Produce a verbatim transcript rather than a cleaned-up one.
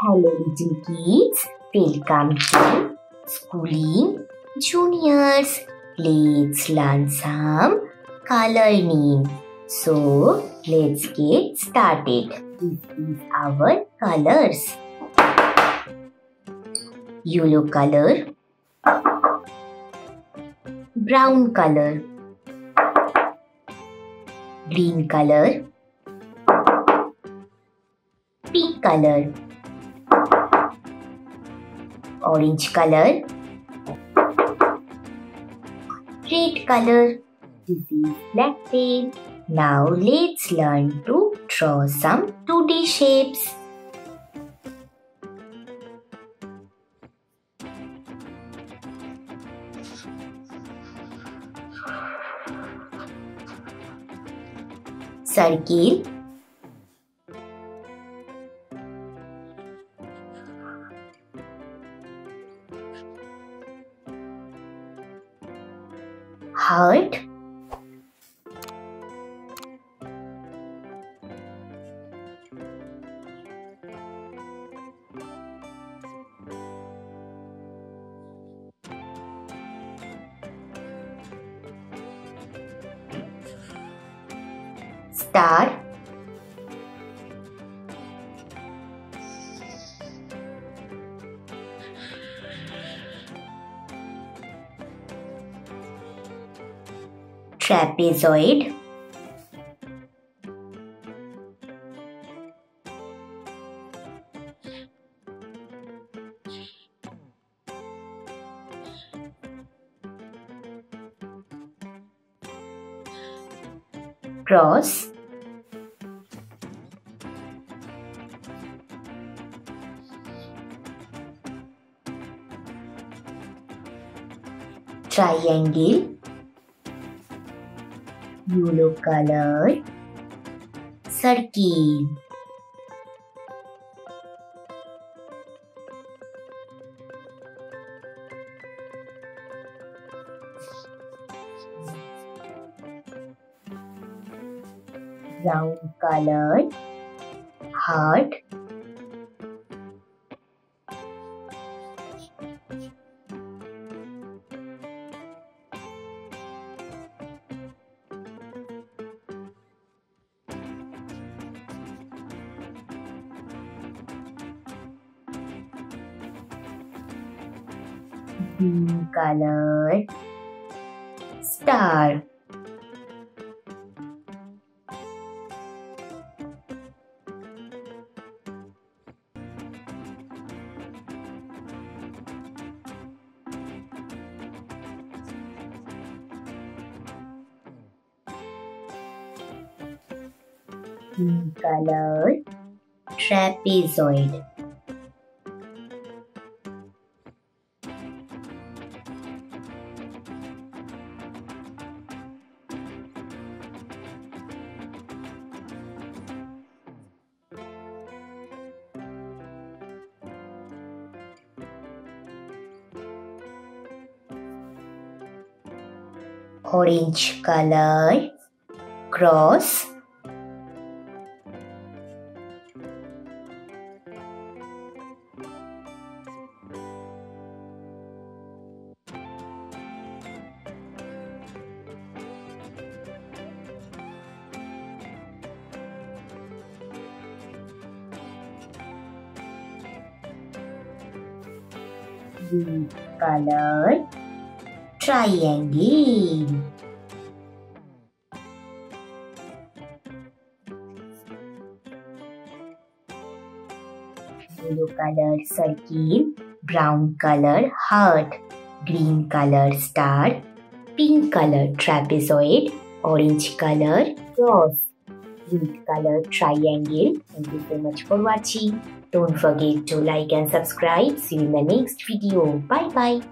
Hello little kids, welcome to Schooling Juniors. Let's learn some color names. So let's get started. This is our colors. Yellow color, brown color, green color, pink color, orange color, red color. This is black pen. Now let's learn to draw some two D shapes. Circle, heart, star, trapezoid, cross, triangle, yellow color, circle, brown color, heart, green color, star, green color, trapezoid, orange color, cross, blue color, triangle, yellow color, circle, brown color, heart, green color, star, pink color, trapezoid, orange color, cross, red color, triangle. Thank you so much for watching. Don't forget to like and subscribe. See you in the next video. Bye bye.